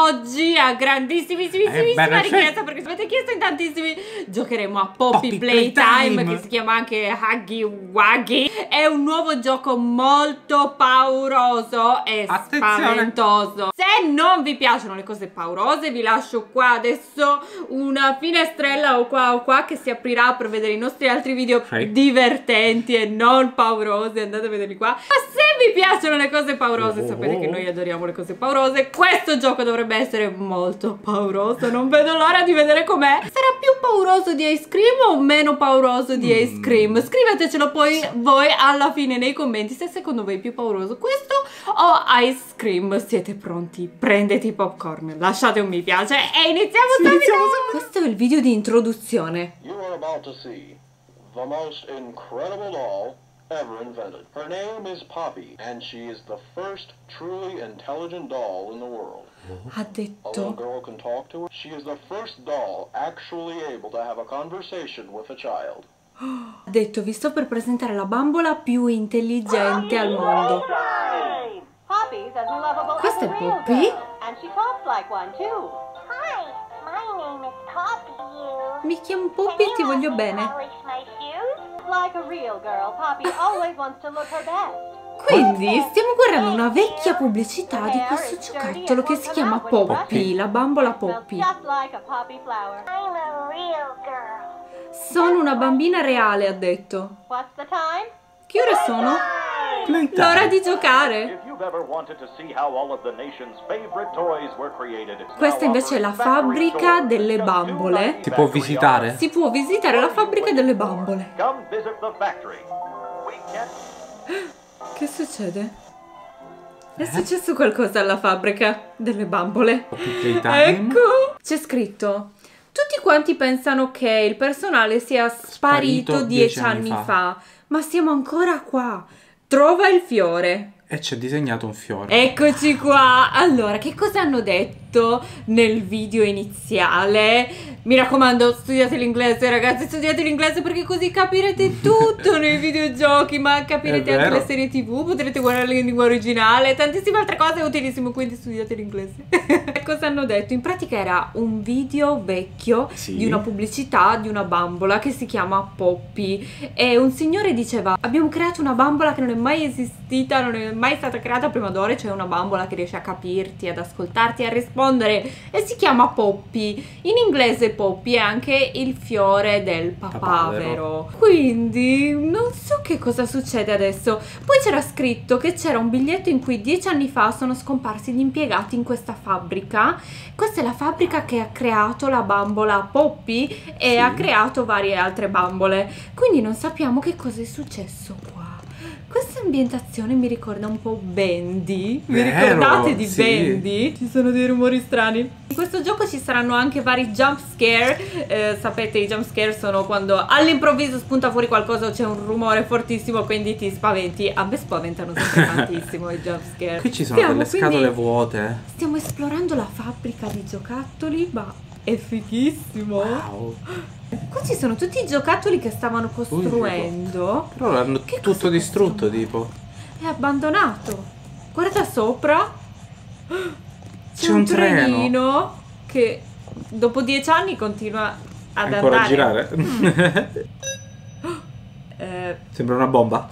oggi a grandissimissima richiesta, perché ci avete chiesto in tantissimi, giocheremo a Poppy Playtime, che si chiama anche Huggy Wuggy. È un nuovo gioco molto pauroso e spaventoso. Se non vi piacciono le cose paurose, vi lascio qua adesso una finestrella o qua che si aprirà per vedere i nostri altri video divertenti e non paurosi. Andate a vederli qua. Ma se vi piacciono le cose paurose, sapete che noi adoriamo le cose paurose, questo gioco dovrebbe essere molto pauroso. Non vedo l'ora di vedere com'è. Sarà più pauroso di Ice Cream o meno pauroso di Ice Cream? Scrivetecelo poi voi alla fine nei commenti se secondo voi è più pauroso questo o Ice Cream. Siete pronti? Prendete i popcorn, lasciate un mi piace e iniziamo subito. Questo è il video di introduzione. You are about to see the most incredible doll ever invented. Her name is Poppy, and she is the first truly intelligent doll in the world. Ha A little detto girl can talk to her. She is the first doll actually able to have a conversation with a child. Ha detto, vi sto per presentare la bambola più intelligente al mondo. Poppy's as lovable Questa as è a real Poppy? girl, and she talks like one too. Hi, my name is Poppy. Mi chiamo Poppy e ti voglio bene. Polish my shoes? Like a real girl, Poppy always wants to look her best. Quindi stiamo guardando una vecchia pubblicità di questo giocattolo che si chiama Poppy, la bambola Poppy. Just like a poppy flower. I'm a real girl. Sono una bambina reale, ha detto. What's the time? Che ore sono? L'ora di giocare. If you've ever wanted to see how all of the nation's favorite toys were created, it's Questa now invece è la offered factory fabbrica tours. delle Just bambole. $2.90 Si può factory visitare? hours. Si può visitare la fabbrica delle bambole. Come visit the factory. We can't. Che succede? È successo qualcosa alla fabbrica delle bambole. Poppy Playtime. Ecco! C'è scritto: tutti quanti pensano che il personale sia sparito 10 anni fa, ma siamo ancora qua. Trova il fiore. E c'è disegnato un fiore. Eccoci qua. Allora, che cosa hanno detto nel video iniziale? Mi raccomando, studiate l'inglese, ragazzi, studiate l'inglese perché così capirete tutto nei videogiochi, ma capirete anche le serie TV, potrete guardarle in lingua originale, tantissime altre cose utilissime, quindi studiate l'inglese. Cosa hanno detto? In pratica era un video vecchio di una pubblicità di una bambola che si chiama Poppy e un signore diceva: abbiamo creato una bambola che non è mai esistita, non è mai stata creata prima d'ora, cioè una bambola che riesce a capirti, ad ascoltarti, a rispondere e si chiama Poppy. In inglese Poppy è anche il fiore del papavero. Quindi non so che cosa succede adesso. Poi c'era scritto che c'era un biglietto in cui 10 anni fa sono scomparsi gli impiegati in questa fabbrica. Questa è la fabbrica che ha creato la bambola Poppy e ha creato varie altre bambole. Quindi non sappiamo che cosa è successo qua. Questa ambientazione mi ricorda un po' Bendy. Vi ricordate di Bendy? Ci sono dei rumori strani. In questo gioco ci saranno anche vari jump scare. Sapete, i jump scare sono quando all'improvviso spunta fuori qualcosa o c'è un rumore fortissimo, quindi ti spaventi. A me spaventano sempre tantissimo i jump scare. Qui ci sono delle scatole vuote. Stiamo esplorando la fabbrica di giocattoli, ma è fighissimo. Wow. Qua ci sono tutti i giocattoli che stavano costruendo. Però l'hanno tutto distrutto, tipo. È abbandonato. Guarda sopra. C'è un trenino che dopo 10 anni continua ad Ancora andare. a girare. Sembra una bomba.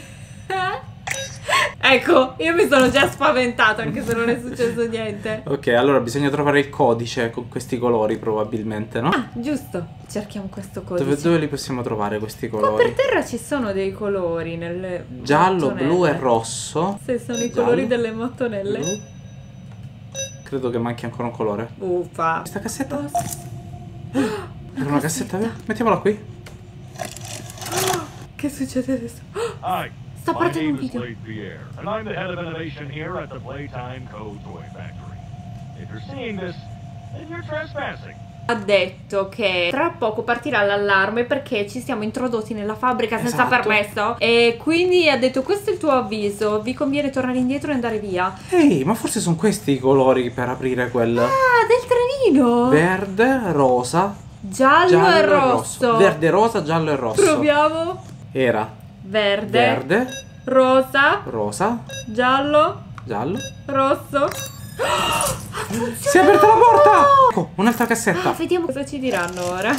Ecco, io mi sono già spaventata anche se non è successo niente. Ok, allora bisogna trovare il codice con questi colori probabilmente, no? Ah, giusto. Cerchiamo questo codice. Dove li possiamo trovare questi Qua colori? per terra ci sono dei colori nelle Giallo, mattonelle. blu e rosso. Se sono i Giallo, colori delle mattonelle. blu. Credo che manchi ancora un colore. Uffa. Questa cassetta? Era una cassetta vera? Mettiamola qui. Che succede adesso? Hi, Sta my partendo un name is video. Blade Pierre, and I'm the head of innovation here at the Playtime Co. Toy Factory. If you're seeing this, then you're trespassing. Ha detto che tra poco partirà l'allarme perché ci siamo introdotti nella fabbrica senza permesso e quindi ha detto: questo è il tuo avviso, vi conviene tornare indietro e andare via. Ehi, ma forse sono questi i colori per aprire quel Ah, del trenino! verde, rosa, Giallo e rosso. Verde, rosa, giallo e rosso. Proviamo. Era Verde, rosa, rosa, giallo, giallo. rosso. Ha funziona! Si è aperta la porta! Oh, un'altra cassetta. Vediamo cosa ci diranno ora.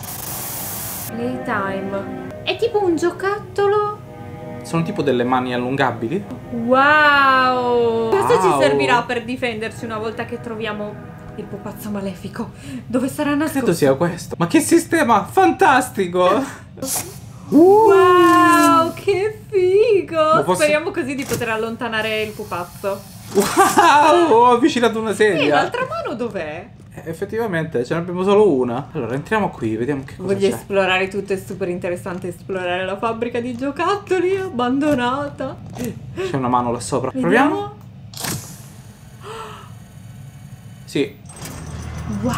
Playtime. È tipo un giocattolo. Sono tipo delle mani allungabili. Wow! Questo ci Wow. servirà per difenderci una volta che troviamo il pupazzo malefico. Dove sarà nascosto? Credo sia questo. Ma che sistema fantastico! Wow, che figo! Ma posso- Speriamo così di poter allontanare il pupazzo. Wow! Ho avvicinato una E sedia. l'altra mano dov'è? Effettivamente ce ne abbiamo solo una. Allora entriamo qui, vediamo che cosa Voglio c'è. esplorare tutto, è super interessante esplorare la fabbrica di giocattoli abbandonata. C'è una mano là sopra. Vediamo. Proviamo? Sì. Wow!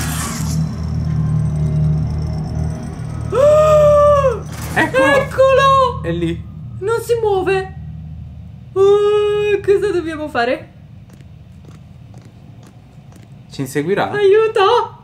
Eccolo! Eccolo! È lì. Non si muove. Cosa dobbiamo fare? Ci inseguirà? Aiuto!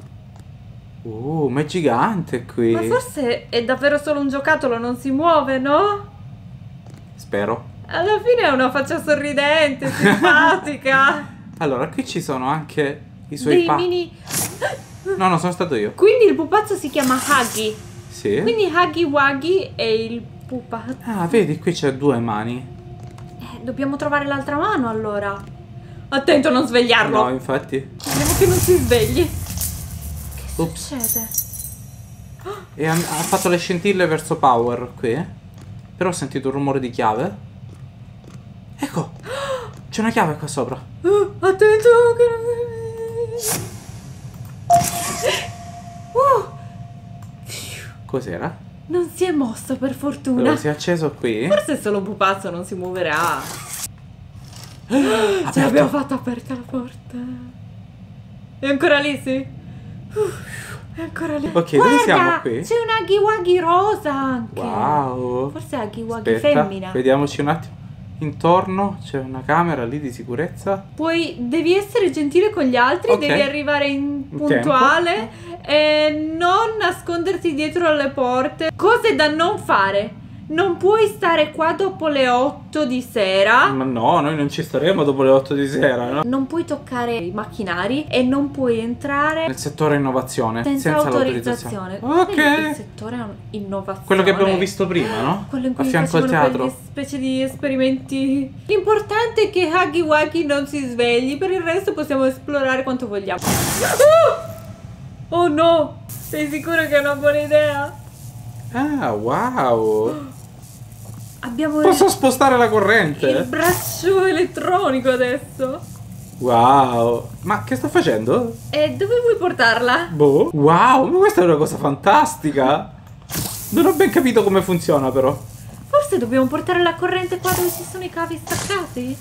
Ma è gigante qui. Ma forse è davvero solo un giocattolo, non si muove, no? Spero. Alla fine ha una faccia sorridente, simpatica. Allora, qui ci sono anche i suoi Dei mini... No, no, sono stato io. Quindi il pupazzo si chiama Huggy. Sì. Quindi Huggy Wuggy è il pupazzo. Ah, vedi, qui c'è 2 mani. Dobbiamo trovare l'altra mano allora. Attento a non svegliarlo. No, infatti. Speriamo che non si svegli. Che Ops. succede? E ha fatto le scintille verso Power qui. Però ho sentito un rumore di chiave. Ecco. C'è una chiave qua sopra. Attento che non... Cos'era? Non si è mosso per fortuna. Allora, si è acceso qui. Forse è solo un pupazzo, non si muoverà. Ce Aperto. l'abbiamo fatta aperta la porta. È ancora lì, sì? È ancora lì. Ok, dove siamo qui? C'è un Huggy Wuggy rosa anche. Wow. Forse è Huggy Wuggy Aspetta, femmina. vediamoci un attimo. Intorno c'è una camera lì di sicurezza. Devi essere gentile con gli altri, Ok. devi arrivare in In puntuale e non nasconderti dietro alle porte. Cose da non fare. Non puoi stare qua dopo le 8 di sera. Ma no, noi non ci staremo dopo le 8 di sera, no? Non puoi toccare i macchinari e non puoi entrare Nel settore innovazione. senza l'autorizzazione. autorizzazione. Il Ok. settore innovazione. Quello che abbiamo visto prima, no? Quello in cui A fianco al facevano teatro. quelle specie di esperimenti. L'importante è che Huggy Wuggy non si svegli. Per il resto possiamo esplorare quanto vogliamo. Oh no! Sei sicuro che è una buona idea? Ah, wow. Abbiamo Posso spostare la il corrente? braccio elettronico adesso. Wow. Ma che sto facendo? E dove vuoi portarla? Boh. Wow, ma questa è una cosa fantastica. Non ho ben capito come funziona, però. Forse dobbiamo portare la corrente qua dove ci sono i cavi staccati?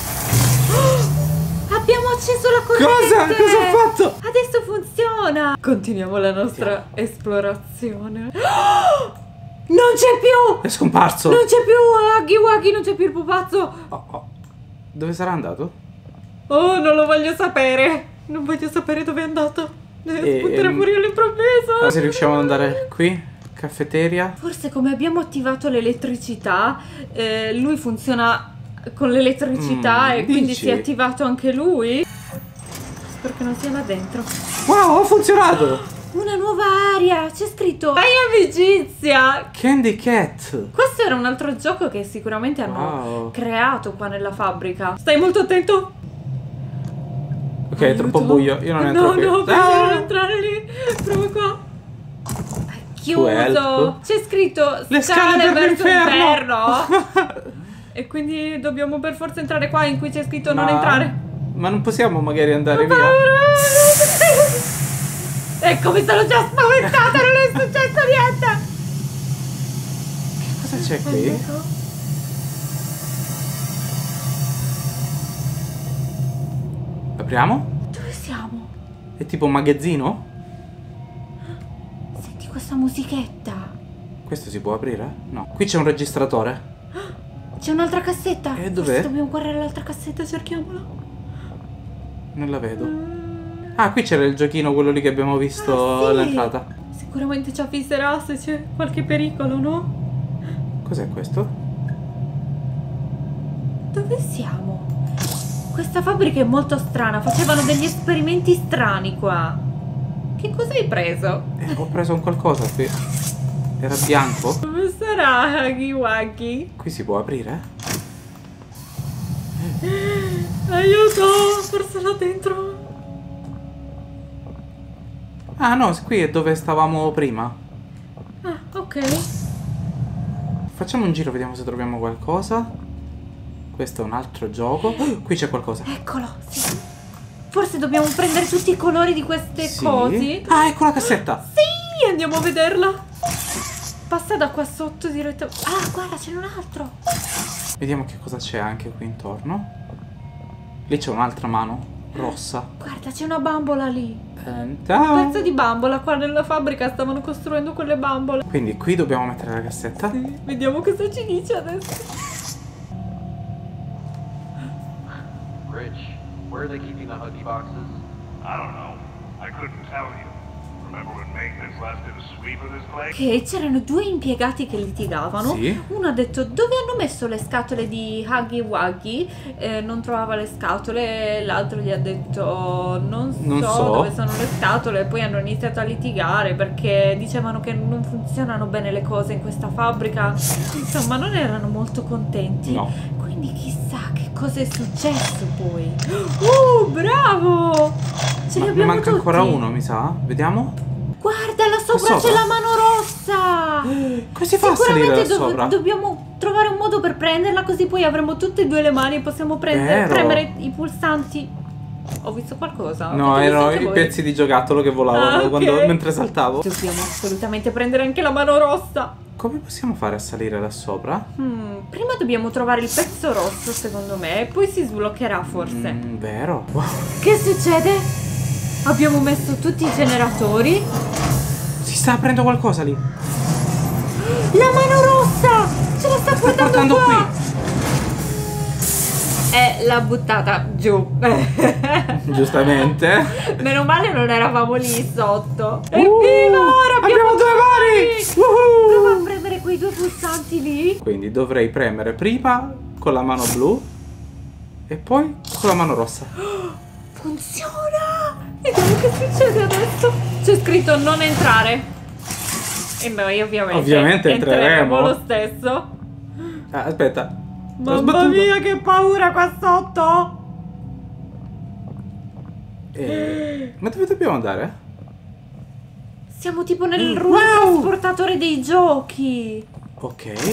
Oh, abbiamo acceso la corrente! Cosa? Cosa ho fatto? Adesso funziona! Continuiamo la nostra esplorazione. Oh, non c'è più! È scomparso. Non c'è più Huggy Wuggy, non c'è più il pupazzo! Oh. Dove sarà andato? Oh, non lo voglio sapere! Non voglio sapere dove è andato! Deve spuntare fuori all'improvviso! Allora, se riusciamo ad andare qui, caffeteria. Forse come abbiamo attivato l'elettricità, lui funziona con l'elettricità e quindi dici? si è attivato anche lui. Spero che non sia là dentro. Wow, ha funzionato! Una nuova aria! C'è scritto Fai amicizia! Candy Cat. Questo era un altro gioco che sicuramente hanno Wow. creato qua nella fabbrica. Stai molto attento! Ok, è troppo Aiuto. buio, io non entro qui. No, prova a non entrare lì. Prova qua. È chiuso. help. C'è scritto Le scale per verso l'inferno. l'inferno. E quindi dobbiamo per forza entrare qua in cui c'è scritto non Ma- entrare. Ma non possiamo magari andare Ho via? paura. Ecco, mi sono già spaventata, non è successo niente. Cosa c'è qui? Apriamo? Dove siamo? È tipo un magazzino? Senti questa musichetta. Questo si può aprire? No. Qui c'è un registratore. C'è un'altra cassetta. E dov'è? Forse dobbiamo guardare l'altra cassetta, cerchiamola. Non la vedo. Ah, qui c'era il giochino, quello lì che abbiamo visto Ah, sì. all'entrata. Sicuramente ci avviserà se c'è qualche pericolo, no? Cos'è questo? Dove siamo? Questa fabbrica è molto strana, facevano degli esperimenti strani qua. Che cosa hai preso? Ho preso un qualcosa qui. Era bianco. Come sarà Huggy Wuggy? Qui si può aprire? Aiuto, forse là dentro. Ah no, qui è dove stavamo prima. Ah, ok. Facciamo un giro, vediamo se troviamo qualcosa. Questo è un altro gioco. Qui c'è qualcosa. Eccolo, sì. Forse dobbiamo prendere tutti i colori di queste Sì. cose. Ah, ecco la cassetta. Sì, andiamo a vederla. Passa da qua sotto direttamente. Ah, guarda, c'è un altro. Vediamo che cosa c'è anche qui intorno. Lì c'è un'altra mano rossa. Guarda, c'è una bambola lì. Un Ciao. pezzo di bambola. Qua nella fabbrica stavano costruendo quelle bambole. Quindi qui dobbiamo mettere la cassetta. Sì, vediamo cosa ci dice adesso. Rich, where are they keeping the Huggy boxes? I don't know. I couldn't tell you. Remember when maintenance left it a sweep of this place? Che c'erano due impiegati che litigavano. Sì. Uno ha detto dove hanno messo le scatole di Huggy Wuggy, non trovava le scatole. L'altro gli ha detto non so dove sono le scatole. E poi hanno iniziato a litigare perché dicevano che non funzionano bene le cose in questa fabbrica. Insomma, non erano molto contenti. No. Quindi chissà che cosa è successo poi. Bravo! Ce li Ma ne abbiamo manca tutti. ancora uno, mi sa. Vediamo. Guarda, là sopra Sopra? c'è la mano rossa! Come si fa a salire da Sicuramente sopra? dobbiamo trovare un modo per prenderla, così poi avremo tutte e due le mani e possiamo Vero. premere i pulsanti. Ho visto qualcosa? No, Avete visto erano anche i voi? pezzi di giocattolo che volavano Ah, ok. mentre saltavo. Dobbiamo assolutamente prendere anche la mano rossa. Come possiamo fare a salire da sopra? Prima dobbiamo trovare il pezzo rosso, secondo me, e poi si sbloccherà forse. Vero. Wow. Che succede? Abbiamo messo tutti i generatori. Si sta aprendo qualcosa lì. La mano rossa! Ce la sta portando qua! qui. L'ha buttata giù. Giustamente. Meno male non eravamo lì sotto. Evviva! Ora abbiamo due mani! Prova a premere quei due pulsanti lì. Quindi dovrei premere prima con la mano blu e poi con la mano rossa. Funziona! Vediamo che succede adesso. C'è scritto non entrare. E noi ovviamente entreremo lo stesso. Ah, aspetta. L'ho Mamma sbattuto. mia, che paura qua sotto! Ma dove dobbiamo andare? Siamo tipo nel rullo trasportatore dei giochi. Ok.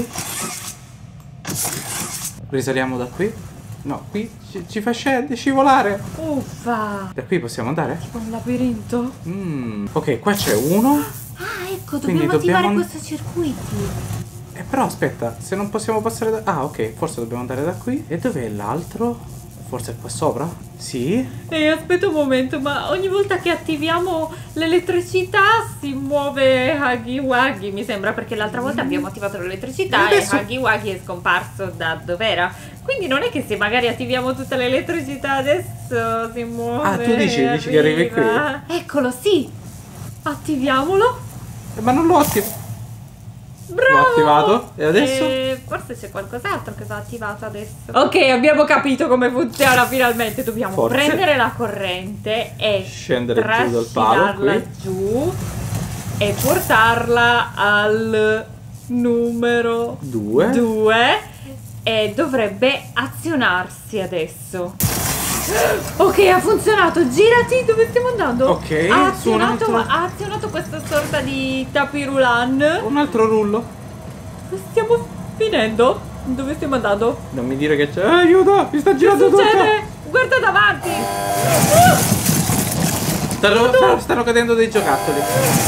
Risaliamo da qui. No, qui ci fa scivolare. Uffa! Da qui possiamo andare? Un labirinto? Ok, qua c'è uno. Ah, ecco, Quindi dobbiamo attivare dobbiamo- questo circuito. Però aspetta, se non possiamo passare da... Ah, ok, forse dobbiamo andare da qui. E dov'è l'altro? Forse è qua sopra? Sì. Aspetta un momento, ma ogni volta che attiviamo l'elettricità si muove Huggy Wuggy, mi sembra, perché l'altra volta abbiamo attivato l'elettricità E adesso- e Huggy Wuggy è scomparso da dov'era. Quindi non è che se magari attiviamo tutta l'elettricità adesso si muove. Ah, tu dici che arrivi qui? Eccolo, sì. Attiviamolo. Ma non l'ho attivato. Bravo! L'ho attivato. E adesso? Forse c'è qualcos'altro che va attivato adesso. Ok, abbiamo capito come funziona finalmente. Dobbiamo Forse. prendere la corrente e Scendere giù dal palo trascinarla qui. giù e portarla al numero 2. e dovrebbe azionarsi adesso. Ok, ha funzionato. Girati, dove stiamo andando? Ok, ha su un altro- azionato questa sorta di tapirulan. Un altro rullo. Stiamo finendo? Dove stiamo andando? Non mi dire che c'è. Aiuto, mi sta girando tutto. Succede? Guarda davanti! Stanno cadendo dei giocattoli.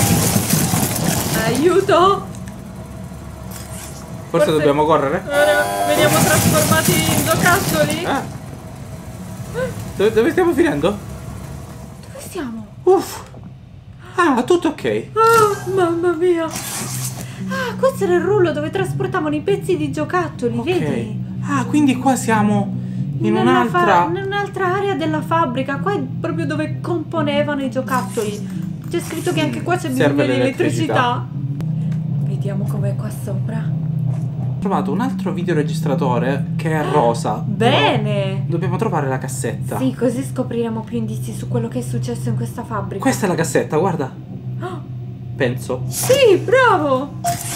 Aiuto! Forse dobbiamo correre? Ora veniamo trasformati in giocattoli. Ah. Dove stiamo finendo? Dove siamo? Uff. Ah, tutto ok. Oh, mamma mia! Ah, questo era il rullo dove trasportavano i pezzi di giocattoli, Ok. vedi? Ah, quindi qua siamo in un'altra... in un'altra area della fabbrica. Qua è proprio dove componevano i giocattoli. C'è scritto che anche qua c'è bisogno Serve di l'elettricità. elettricità. Vediamo com'è qua sopra. Ho trovato un altro videoregistratore che è rosa. Bene. Però dobbiamo trovare la cassetta. Sì, così scopriremo più indizi su quello che è successo in questa fabbrica. Questa è la cassetta, guarda. Penso. Sì, bravo.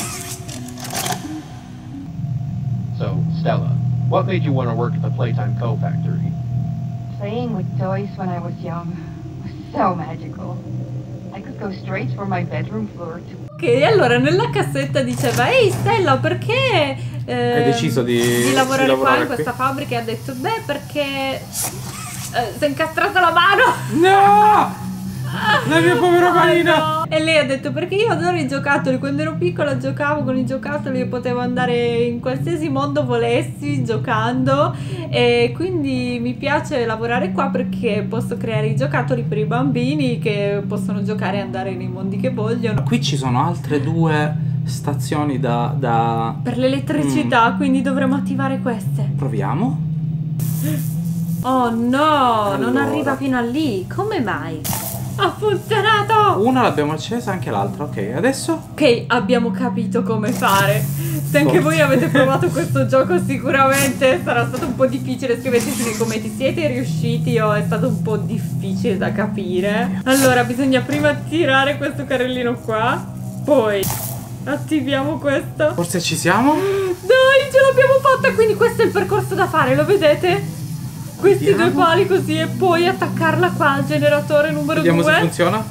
So, Stella, what made you want to work at the Playtime Co. factory? Playing with toys when I was young was so magical. I could go straight from my bedroom floor to... Ok, allora nella cassetta diceva: ehi Stella, perché Hai deciso di lavorare qua in qui? questa fabbrica? E ha detto: beh, perché si è incastrata la mano. No! La mia povera manina! No. E lei ha detto: perché io adoro i giocattoli. Quando ero piccola giocavo con i giocattoli e potevo andare in qualsiasi mondo volessi giocando, e quindi mi piace lavorare qua perché posso creare i giocattoli per i bambini che possono giocare e andare nei mondi che vogliono. Qui ci sono altre 2 stazioni da... Per l'elettricità, quindi dovremo attivare queste. Proviamo. Oh no, non Allora. arriva fino a lì. Come mai? Ha funzionato! Una l'abbiamo accesa, anche l'altra. Ok, adesso? Ok, abbiamo capito come fare. Se anche voi avete provato questo gioco, sicuramente sarà stato un po' difficile. Scriveteci nei commenti, siete riusciti o è stato un po' difficile da capire? Allora, bisogna prima tirare questo carrellino qua, poi attiviamo questo. Forse ci siamo? Dai, ce l'abbiamo fatta, quindi questo è il percorso da fare, lo vedete? Questi Vediamo. 2 pali così e poi attaccarla qua al generatore numero 2. Vediamo se funziona.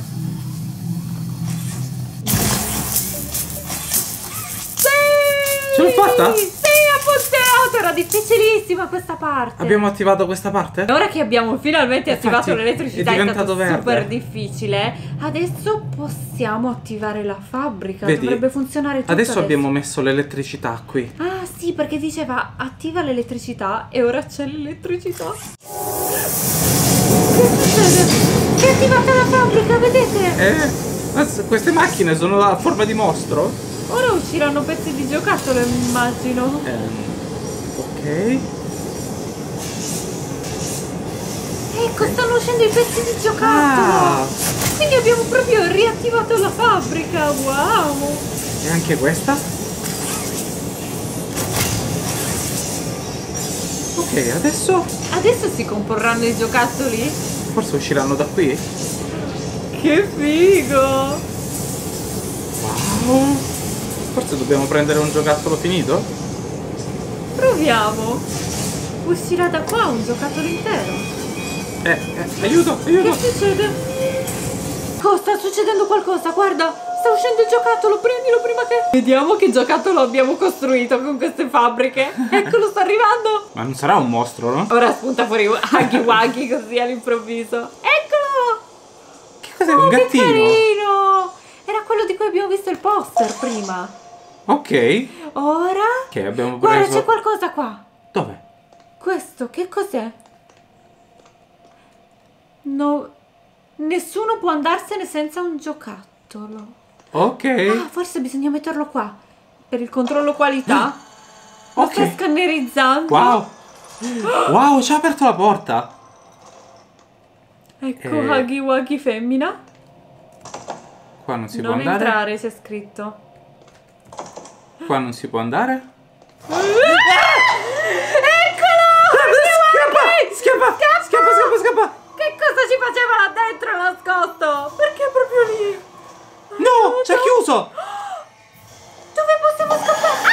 Sì! Ce l'ho fatta? Sì, ha funzionato, era difficilissima questa parte. Abbiamo attivato questa parte? Ora che abbiamo finalmente Infatti, attivato l'elettricità, è è diventato stato super verde. difficile. Adesso possiamo attivare la fabbrica. Vedi? Dovrebbe funzionare tutto Adesso abbiamo messo l'elettricità qui. Ah sì, perché diceva attiva l'elettricità e ora c'è l'elettricità. Che succede? Si è attivata la fabbrica, vedete? Ma queste macchine sono a forma di mostro? Ora usciranno pezzi di giocattolo, immagino. Ok. Ecco, stanno uscendo i pezzi di giocattolo. Ah, Quindi abbiamo proprio riattivato la fabbrica. Wow. e anche questa? Ok, adesso Adesso si comporranno i giocattoli? forse usciranno da qui. Che figo. Wow. Forse dobbiamo prendere un giocattolo finito? Proviamo. Uscirà da qua un giocattolo intero. Aiuto, Che aiuto! succede? Oh, sta succedendo qualcosa, guarda. Sta uscendo il giocattolo, prendilo prima che... Vediamo che giocattolo abbiamo costruito con queste fabbriche. Eccolo, sta arrivando. Ma non sarà un mostro, no? Ora spunta fuori Huggy Wuggy così all'improvviso. Eccolo! Che cos'è? Un Che gattino? carino! Era quello di cui abbiamo visto il poster prima. Ok. Ora... Ok, abbiamo Guarda, preso... c'è qualcosa qua. Dove? Questo, che cos'è? No... Nessuno può andarsene senza un giocattolo. Ok. Ah, forse bisogna metterlo qua. Per il controllo qualità. Lo Ok. sta scannerizzando. Wow. Wow, ci ha aperto la porta. Ecco, Huggy Wuggy femmina. Qua non si può Non andare. entrare, c'è scritto. Qua non si può andare. Eccolo! Scappa! Scappa! Che cosa ci faceva là dentro nascosto? Perché proprio lì? No, ci ha chiuso. Dove possiamo scappare?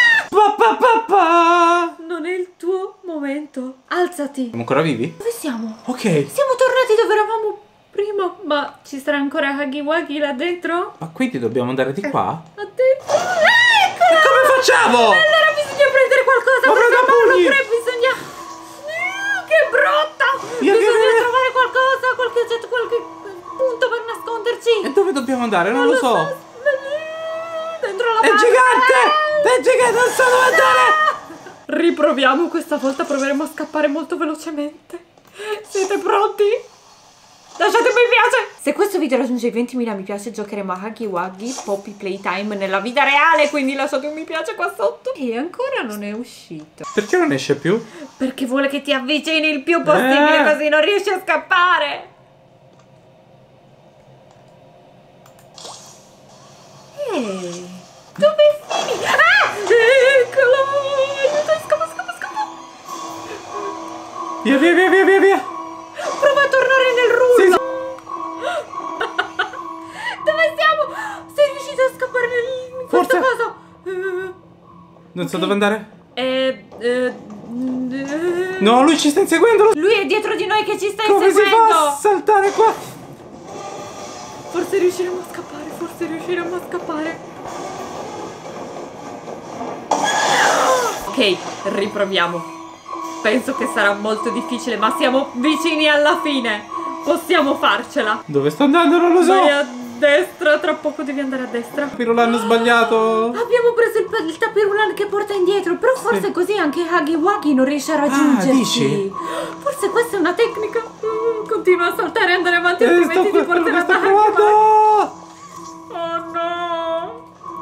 Non è il tuo momento. Alzati. Siamo ancora vivi? Dove siamo? Ok. Siamo tornati dove eravamo prima. Ma ci sarà ancora Huggy Wuggy là dentro? Ma quindi dobbiamo andare di qua? Là dentro? Eccolo! E come facciamo? Allora bisogna prendere qualcosa Ma per prenda fermarlo, pugni! però bisogna... Che brutta! Via, Bisogna via, via. trovare qualcosa, qualche oggetto, qualche punto per nasconderci. E dove dobbiamo andare? Non lo so. Dentro la È fabbrica. gigante! È gigante, non so dove andare! Riproviamo, questa volta proveremo a scappare molto velocemente. Siete pronti? Lasciate un mi piace! Se questo video raggiunge i 20.000 mi piace giocheremo a Huggy Wuggy Poppy Playtime nella vita reale, quindi lasciate un mi piace qua sotto. E ancora non è uscito. Perché non esce più? Perché vuole che ti avvicini il più possibile, così non riesci a scappare. Dove finì? Ah! Eccolo! Aiuto, scappa. Via. Prova a tornare nel rullo. Sì. Dove siamo? Sei riuscito a scappare in questo Forse. coso? Non so dove andare. No, No, lui ci sta inseguendo. lui è dietro di noi che ci sta Come si inseguendo. fa a saltare qua? Forse riusciremo a scappare. Ok, riproviamo. Penso che sarà molto difficile, ma siamo vicini alla fine. Possiamo farcela. Dove sto andando? Non lo so. Vai a destra, tra poco devi andare a destra. Pirulan sbagliato. Abbiamo preso il tapirulan che porta indietro, però forse così anche Huggy Wuggy non riesce a raggiungerci. dici? Forse questa è una tecnica. Continua a saltare e andare avanti, altrimenti ti porterà da Huggy provando. Wuggy. Oh no!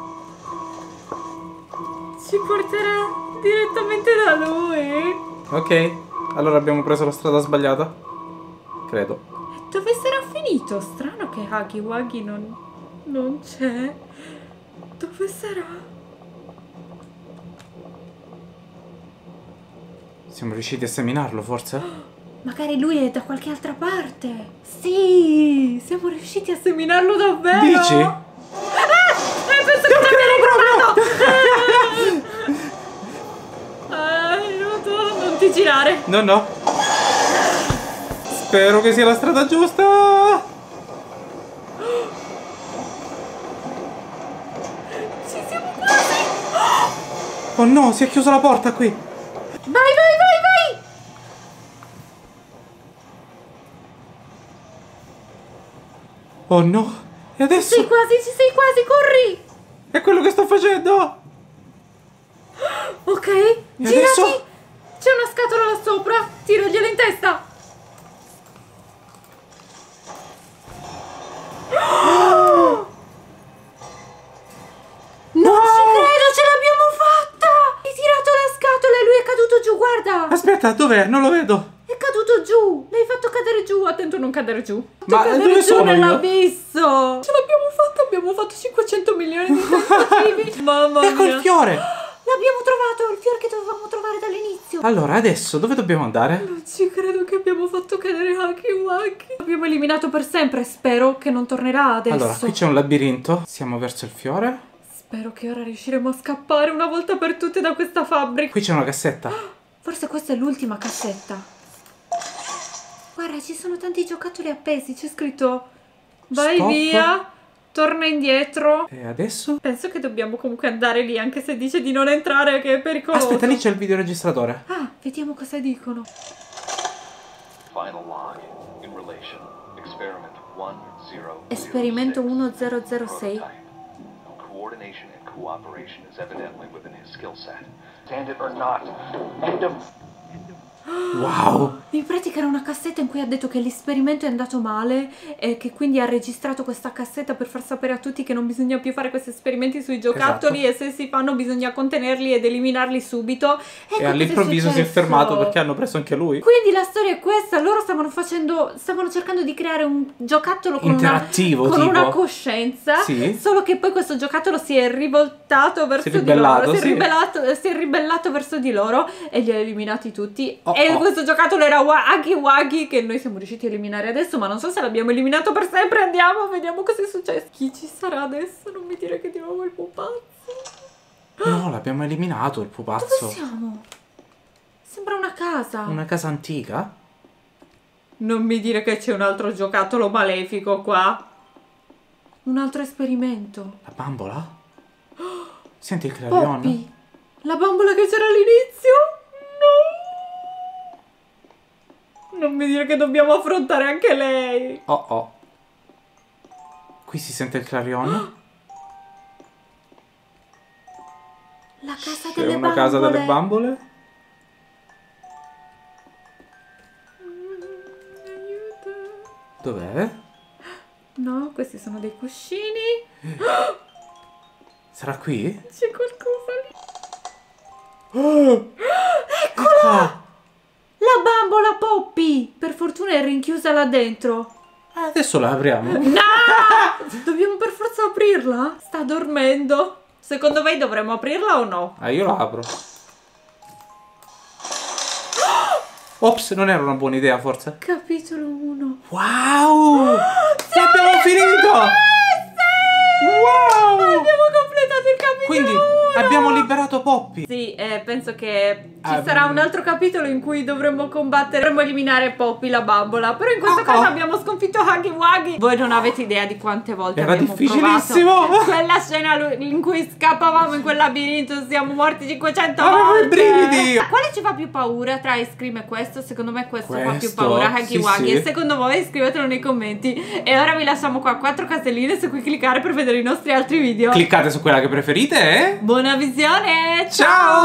Ci porterà direttamente da lui. Ok, allora abbiamo preso la strada sbagliata. Credo. Dove sarà finito? Strano che Huggy Wuggy non c'è. Dove sarà? Siamo riusciti a seminarlo, forse? Magari lui è da qualche altra parte. Sì, siamo riusciti a seminarlo davvero. Dici? Penso che l'abbia ritrovato. Aiuto, non ti girare. No. Spero che sia la strada giusta. Ci siamo quasi. Oh no, si è chiusa la porta qui. Vai. Oh no. E adesso? Ci sei quasi, corri. È quello che sto facendo. Ok, E girati. adesso? C'è una scatola là sopra. Tiragliela in testa. Non ci credo, ce l'abbiamo fatta! Hai tirato la scatola e lui è caduto giù, guarda! Aspetta, dov'è? Non lo vedo. È caduto giù! L'hai fatto cadere giù, attento a non cadere giù. Ma cadere dove giù sono io? nell'abisso! Ce l'abbiamo fatta, abbiamo fatto 500 milioni di tentativi! Mamma mia! Ecco il fiore. L'abbiamo trovato, il fiore che dovevamo trovare dall'inizio! Allora, adesso dove dobbiamo andare? Non ci credo che abbiamo fatto cadere Huggy Wuggy! L'abbiamo eliminato per sempre, spero che non tornerà adesso. Allora, qui c'è un labirinto. Siamo verso il fiore. Spero che ora riusciremo a scappare una volta per tutte da questa fabbrica. Qui c'è una cassetta. Forse questa è l'ultima cassetta. Guarda, ci sono tanti giocattoli appesi. C'è scritto vai Stop. via, torna indietro. E adesso? Penso che dobbiamo comunque andare lì, anche se dice di non entrare, che è pericoloso. Aspetta, lì c'è il videoregistratore. Ah, vediamo cosa dicono. Final log in relation. Experiment 100. Esperimento 1006. Prototype. Coordination and cooperation is evidently within his skill set. Stand it or not. End of. Wow. In pratica era una cassetta in cui ha detto che l'esperimento è andato male e che quindi ha registrato questa cassetta per far sapere a tutti che non bisogna più fare questi esperimenti sui giocattoli, Esatto. e se si fanno bisogna contenerli ed eliminarli subito. Ecco E all'improvviso si è fermato perché hanno preso anche lui. Quindi la storia è questa: loro stavano cercando di creare un giocattolo con interattivo, con tipo. una coscienza, Sì. solo che poi questo giocattolo si è rivoltato verso di ribellato, loro, sì. si è ribellato verso di loro e li ha eliminati tutti. Oh, E oh. questo giocattolo era Huggy Wuggy, che noi siamo riusciti a eliminare adesso, ma non so se l'abbiamo eliminato per sempre. Andiamo, vediamo cosa è successo. Chi ci sarà adesso? Non mi dire che di nuovo il pupazzo. No, l'abbiamo eliminato il pupazzo. Dove siamo? Sembra una casa. Una casa antica? Non mi dire che c'è un altro giocattolo malefico qua. Un altro esperimento. La bambola? Senti il clarion? Poppy, la bambola che c'era all'inizio? No! Non mi dire che dobbiamo affrontare anche lei. Oh oh. Qui si sente il clarion. La casa C'è delle una bambole. casa delle bambole. Aiuto. Dov'è? No, questi sono dei cuscini. Sarà qui? C'è qualcosa lì. Eccola! La bambola Poppy! Per fortuna è rinchiusa là dentro. Adesso la apriamo. No! Dobbiamo per forza aprirla? Sta dormendo. Secondo voi dovremmo aprirla o no? Io la apro. Ops, non era una buona idea forse. Capitolo 1. Wow! L'abbiamo finito! Wow! Abbiamo completato il capitolo. Quindi abbiamo liberato Poppy. Sì, penso che ci sarà un altro capitolo in cui dovremmo combattere, dovremmo eliminare Poppy la bambola. Però in questo caso abbiamo sconfitto Huggy Wuggy. Voi non avete idea di quante volte era abbiamo difficilissimo provato quella scena in cui scappavamo in quel labirinto. Siamo morti 500 Avevo volte. i brividi. Quale ci fa più paura tra Ice Cream e questo? Secondo me questo fa più Questo? paura, Huggy Sì, Wuggy. sì. E secondo voi scrivetelo nei commenti. E ora vi lasciamo qua 4 caselline su cui cliccare per vedere i nostri altri video. Cliccate su quella che preferite e... Buona visione. Ciao!